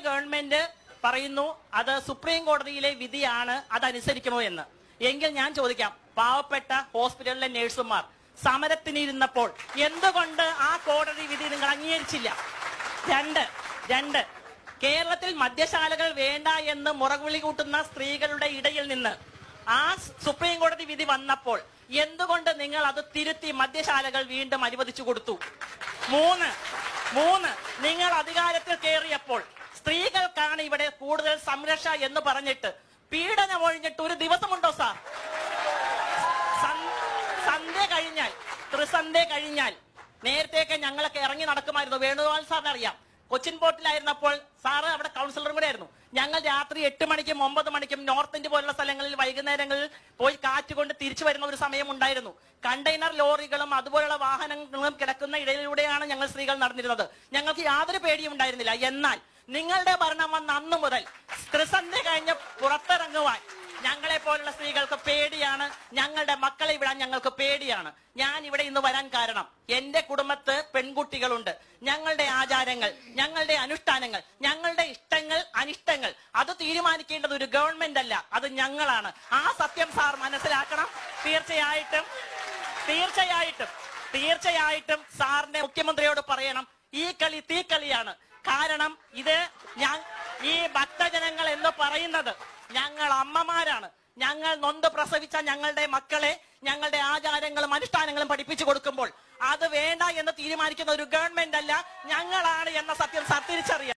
Government പറയുന്നു അത് supreme കോടതിയിലെ വിധിയാണ്, അതനുസരിക്കണോ എന്ന്. എങ്കിൽ ഞാൻ ചോദിക്കാം, പാവപ്പെട്ട ഹോസ്പിറ്റലിലെ നഴ്സുമാർ സമരത്തിനിരുന്നപ്പോൾ എന്തുകൊണ്ട് ആ കോടതി വിധി നിങ്ങൾ അംഗീകരിച്ചില്ല? രണ്ട്, കേരളത്തിൽ മദ്യശാലകൾ വേണ്ട എന്ന് മുറവിളി കൂട്ടുന്ന സ്ത്രീകളുടെ ഇടയിൽ നിന്ന് ആ സുപ്രീം കോടതി വിധി വന്നപ്പോൾ എന്തുകൊണ്ട് നിങ്ങൾ അത് തിരുത്തി മദ്യശാലകൾ വീണ്ടും അനുവദിച്ചു കൊടുത്തു? മൂന്ന്, നിങ്ങൾ അധികാരത്തിൽ കയറിയപ്പോൾ സ്ത്രീകൾക്കാണ് ഇവിടെ കൂടുതൽ സംരക്ഷ എന്ന് പറഞ്ഞിട്ട് പീഡനം ഒഴിഞ്ഞിട്ട് ഒരു ദിവസമുണ്ടോ സാർ? ത്രിസന്ധ്യ കഴിഞ്ഞാൽ നേരത്തെയൊക്കെ ഞങ്ങളൊക്കെ ഇറങ്ങി നടക്കുമായിരുന്നു. വേണുഗോപാൽ സാറിന് അറിയാം, കൊച്ചിൻ പോർട്ടിലായിരുന്നപ്പോൾ സാറ് അവിടെ കൗൺസിലറും കൂടെ ആയിരുന്നു. ഞങ്ങൾ രാത്രി 8 മണിക്കും 9 മണിക്കും നോർത്ത് ഇന്ത്യ പോലുള്ള സ്ഥലങ്ങളിൽ വൈകുന്നേരങ്ങളിൽ പോയി കാറ്റുകൊണ്ട് തിരിച്ചു വരുന്ന ഒരു സമയം ഉണ്ടായിരുന്നു. കണ്ടെയ്നർ ലോറികളും അതുപോലുള്ള വാഹനങ്ങളും കിടക്കുന്ന ഇടയിലൂടെയാണ് ഞങ്ങൾ സ്ത്രീകൾ നടന്നിരുന്നത്. ഞങ്ങൾക്ക് യാതൊരു പേടിയും ഉണ്ടായിരുന്നില്ല. എന്നാൽ നിങ്ങളുടെ ഭരണം വന്ന അന്നു മുതൽ ത്രിസന്ധ്യ കഴിഞ്ഞ് പുറത്തിറങ്ങുവാൻ ഞങ്ങളെ പോലുള്ള സ്ത്രീകൾക്ക് പേടിയാണ്, ഞങ്ങളുടെ മക്കളെ വിടാൻ ഞങ്ങൾക്ക് പേടിയാണ്. ഞാൻ ഇവിടെ ഇന്ന് വരാൻ കാരണം എന്റെ കുടുംബത്ത് പെൺകുട്ടികളുണ്ട്. ഞങ്ങളുടെ ആചാരങ്ങൾ, ഞങ്ങളുടെ അനുഷ്ഠാനങ്ങൾ, ഞങ്ങളുടെ ഇഷ്ടങ്ങൾ, അനിഷ്ടങ്ങൾ അത് തീരുമാനിക്കേണ്ടത് ഒരു ഗവൺമെന്റ് അല്ല, അത് ഞങ്ങളാണ്. ആ സത്യം സാർ മനസ്സിലാക്കണം. തീർച്ചയായിട്ടും സാറിന്റെ മുഖ്യമന്ത്രിയോട് പറയണം, ഈ കളി തീക്കളിയാണ്. കാരണം ഇത് ഈ ഭക്തജനങ്ങൾ എന്ന് പറയുന്നത് ഞങ്ങൾ അമ്മമാരാണ്. ഞങ്ങൾ നൊന്ത് പ്രസവിച്ച ഞങ്ങളുടെ മക്കളെ ഞങ്ങളുടെ ആചാരങ്ങളും അനുഷ്ഠാനങ്ങളും പഠിപ്പിച്ചു കൊടുക്കുമ്പോൾ അത് വേണ്ട എന്ന് തീരുമാനിക്കുന്ന ഒരു ഗവൺമെന്റ് അല്ല, ഞങ്ങളാണ് എന്ന സത്യം സാർ തിരിച്ചറിയാം.